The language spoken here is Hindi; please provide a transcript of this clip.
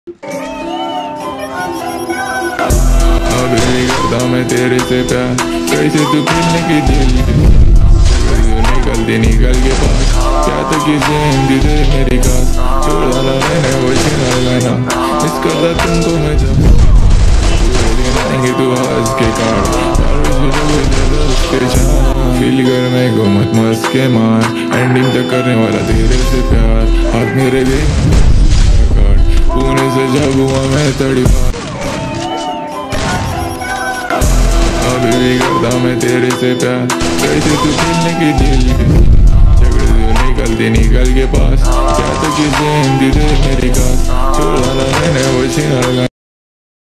अब नहीं करता मैं तेरे से प्यार, कैसे तू खेलने की दिल निकल के पास, क्या तक जिंदगी दे मेरी कास, छोड़ डाला मैंने वो छिना गाना, मिस करता तुमको मैं जब आएंगे तू हंस के काट फील कर मैं को मत मस के मार, एंडिंग तक करने वाला तेरे से प्यार, हाथ मेरे दे पुणे से जब हुआ मैं तड़पा, अभी भी करता मैं तेरे से प्यार, कैसे तू खेलने की दिल झगड़े निकल के पास, क्या तक जिंदगी दे मेरी कास, छोड़ डाला मैंने वो छिना।